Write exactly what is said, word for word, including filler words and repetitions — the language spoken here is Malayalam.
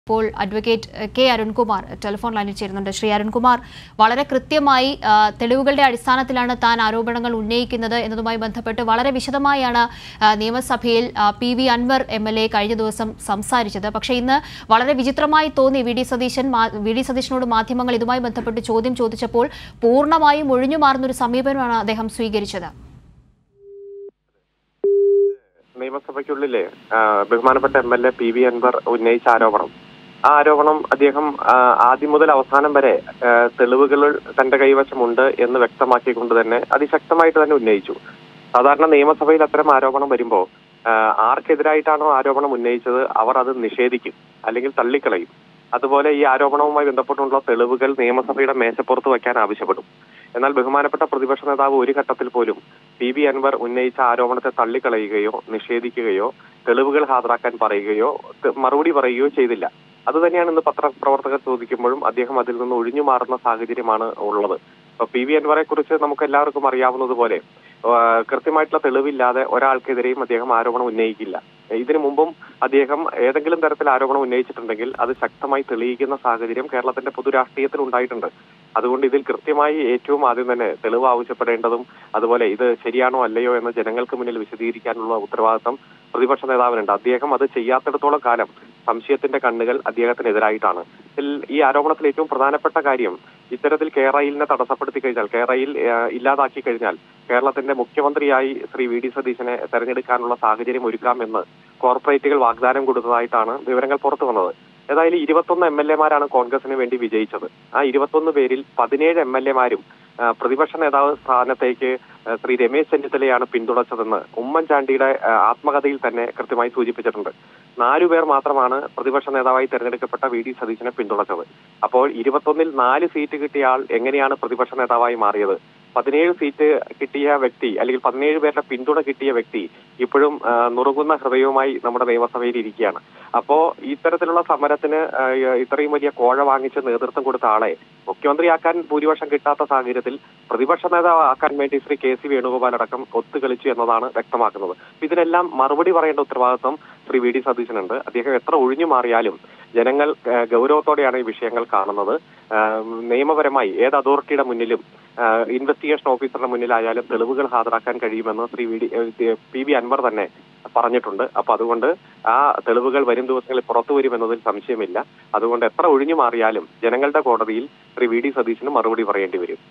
ഇപ്പോൾ അഡ്വക്കേറ്റ് കെ അരുൺകുമാർ ടെലിഫോൺ ലൈനിൽ ചേരുന്നുണ്ട്. ശ്രീ അരുൺകുമാർ, വളരെ കൃത്യമായി തെളിവുകളുടെ അടിസ്ഥാനത്തിലാണ് താൻ ആരോപണങ്ങൾ ഉന്നയിക്കുന്നത് എന്നതുമായി ബന്ധപ്പെട്ട് വളരെ വിശദമായാണ് നിയമസഭയിൽ P V Anvar M L A കഴിഞ്ഞ ദിവസം സംസാരിച്ചത്. പക്ഷേ ഇന്ന് വളരെ വിചിത്രമായി തോന്നി V D Satheesan V D സതീശനോട് മാധ്യമങ്ങൾ ഇതുമായി ബന്ധപ്പെട്ട് ചോദ്യം ചോദിച്ചപ്പോൾ പൂർണ്ണമായും ഒഴിഞ്ഞു മാറുന്നൊരു സമീപനമാണ് അദ്ദേഹം സ്വീകരിച്ചത്. നിയമസഭയ്ക്കുള്ളിലെ ബഹുമാനപ്പെട്ട M L A P V Anvar ഉന്നയിച്ച ആരോപണം ആ ആരോപണം അദ്ദേഹം ആദ്യം മുതൽ അവസാനം വരെ തെളിവുകൾ തന്റെ കൈവശമുണ്ട് എന്ന് വ്യക്തമാക്കിക്കൊണ്ട് തന്നെ അതിശക്തമായിട്ട് തന്നെ ഉന്നയിച്ചു. സാധാരണ നിയമസഭയിൽ അത്തരം ആരോപണം വരുമ്പോൾ ആർക്കെതിരായിട്ടാണോ ആരോപണം ഉന്നയിച്ചത് അവർ അത് നിഷേധിക്കും, അല്ലെങ്കിൽ തള്ളിക്കളയും. അതുപോലെ ഈ ആരോപണവുമായി ബന്ധപ്പെട്ടുള്ള തെളിവുകൾ നിയമസഭയുടെ മേശപ്പുറത്ത് വയ്ക്കാൻ ആവശ്യപ്പെടും. എന്നാൽ ബഹുമാനപ്പെട്ട പ്രതിപക്ഷ നേതാവ് ഒരു ഘട്ടത്തിൽ പോലും പി വി അൻവർ ഉന്നയിച്ച ആരോപണത്തെ തള്ളിക്കളയുകയോ നിഷേധിക്കുകയോ തെളിവുകൾ ഹാജരാക്കാൻ പറയുകയോ മറുപടി പറയുകയോ ചെയ്തില്ല. അതുതന്നെയാണ് ഇന്ന് പത്രപ്രവർത്തകർ ചോദിക്കുമ്പോഴും അദ്ദേഹം അതിൽ നിന്ന് ഒഴിഞ്ഞു മാറുന്ന സാഹചര്യമാണ് ഉള്ളത്. ഇപ്പൊ പി വി അൻവറെ കുറിച്ച് നമുക്ക് എല്ലാവർക്കും അറിയാവുന്നതുപോലെ കൃത്യമായിട്ടുള്ള തെളിവില്ലാതെ ഒരാൾക്കെതിരെയും അദ്ദേഹം ആരോപണം ഉന്നയിക്കില്ല. ഇതിനു മുമ്പും അദ്ദേഹം ഏതെങ്കിലും തരത്തിൽ ആരോപണം ഉന്നയിച്ചിട്ടുണ്ടെങ്കിൽ അത് ശക്തമായി തെളിയിക്കുന്ന സാഹചര്യം കേരളത്തിന്റെ പൊതുരാഷ്ട്രീയത്തിൽ ഉണ്ടായിട്ടുണ്ട്. അതുകൊണ്ട് ഇതിൽ കൃത്യമായി ഏറ്റവും ആദ്യം തന്നെ തെളിവ് ആവശ്യപ്പെടേണ്ടതും അതുപോലെ ഇത് ശരിയാണോ അല്ലയോ എന്ന് ജനങ്ങൾക്ക് മുന്നിൽ വിശദീകരിക്കാനുള്ള ഉത്തരവാദിത്തം പ്രതിപക്ഷ നേതാവിനുണ്ട്. അദ്ദേഹം അത് ചെയ്യാത്തിടത്തോളം കാലം സംശയത്തിന്റെ കണ്ണുകൾ അദ്ദേഹത്തിനെതിരായിട്ടാണ്. ഈ ആരോപണത്തിൽ ഏറ്റവും പ്രധാനപ്പെട്ട കാര്യം ഇത്തരത്തിൽ കേരളയിലിനെ തടസ്സപ്പെടുത്തി കഴിഞ്ഞാൽ, കേരളയിൽ ഇല്ലാതാക്കി കഴിഞ്ഞാൽ കേരളത്തിന്റെ മുഖ്യമന്ത്രിയായി ശ്രീ വി ഡി സതീശനെ തെരഞ്ഞെടുക്കാനുള്ള സാഹചര്യം ഒരുക്കാമെന്ന് കോർപ്പറേറ്റുകൾ വാഗ്ദാനം കൊടുത്തതായിട്ടാണ് വിവരങ്ങൾ പുറത്തു വന്നത്. ഏതായാലും ഇരുപത്തൊന്ന് എം എൽ എമാരാണ് കോൺഗ്രസിന് വേണ്ടി വിജയിച്ചത്. ആ ഇരുപത്തൊന്ന് പേരിൽ പതിനേഴ് എം എൽ എമാരും പ്രതിപക്ഷ നേതാവ് സ്ഥാനത്തേക്ക് ശ്രീ രമേശ് ചെന്നിത്തലയാണ് പിന്തുണച്ചതെന്ന് ഉമ്മൻചാണ്ടിയുടെ ആത്മകഥയിൽ തന്നെ കൃത്യമായി സൂചിപ്പിച്ചിട്ടുണ്ട്. നാലുപേർ മാത്രമാണ് പ്രതിപക്ഷ നേതാവായി തെരഞ്ഞെടുക്കപ്പെട്ട വി ഡി സതീശനെ പിന്തുണച്ചത്. അപ്പോൾ ഇരുപത്തൊന്നിൽ നാല് സീറ്റ് കിട്ടിയ ആൾ എങ്ങനെയാണ് പ്രതിപക്ഷ നേതാവായി മാറിയത്? പതിനേഴ് സീറ്റ് കിട്ടിയ വ്യക്തി, അല്ലെങ്കിൽ പതിനേഴ് പേരുടെ പിന്തുണ കിട്ടിയ വ്യക്തി ഇപ്പോഴും നുറുങ്ങുന്ന ഹൃദയവുമായി നമ്മുടെ നിയമസഭയിൽ ഇരിക്കുകയാണ്. അപ്പോ ഇത്തരത്തിലുള്ള സമരത്തിന് ഇത്രയും വലിയ കോഴ വാങ്ങിച്ച് നേതൃത്വം കൊടുത്ത ആളെ മുഖ്യമന്ത്രിയാക്കാൻ ഭൂരിപക്ഷം കിട്ടാത്ത സാഹചര്യത്തിൽ പ്രതിപക്ഷ നേതാവ് ആക്കാൻ വേണ്ടി ശ്രീ കെ സി വേണുഗോപാൽ അടക്കം ഒത്തുകളിച്ചു എന്നതാണ് വ്യക്തമാക്കുന്നത്. ഇതിനെല്ലാം മറുപടി പറയേണ്ട ഉത്തരവാദിത്വം ശ്രീ വി ഡി സതീശനുണ്ട്. അദ്ദേഹം എത്ര ഒഴിഞ്ഞു മാറിയാലും ജനങ്ങൾ ഗൗരവത്തോടെയാണ് ഈ വിഷയങ്ങൾ കാണുന്നത്. നിയമപരമായി ഏത് അതോറിറ്റിയുടെ മുന്നിലും ഇൻവെസ്റ്റിഗേഷൻ ഓഫീസറുടെ മുന്നിലായാലും തെളിവുകൾ ഹാജരാക്കാൻ കഴിയുമെന്ന് Shri V D P V Anvar തന്നെ പറഞ്ഞിട്ടുണ്ട്. അപ്പൊ അതുകൊണ്ട് ആ തെളിവുകൾ വരും ദിവസങ്ങളിൽ പുറത്തു വരുമെന്നതിൽ സംശയമില്ല. അതുകൊണ്ട് എത്ര ഒഴിഞ്ഞു മാറിയാലും ജനങ്ങളുടെ കോടതിയിൽ ശ്രീ വി ഡി സതീശന് മറുപടി പറയേണ്ടി വരും.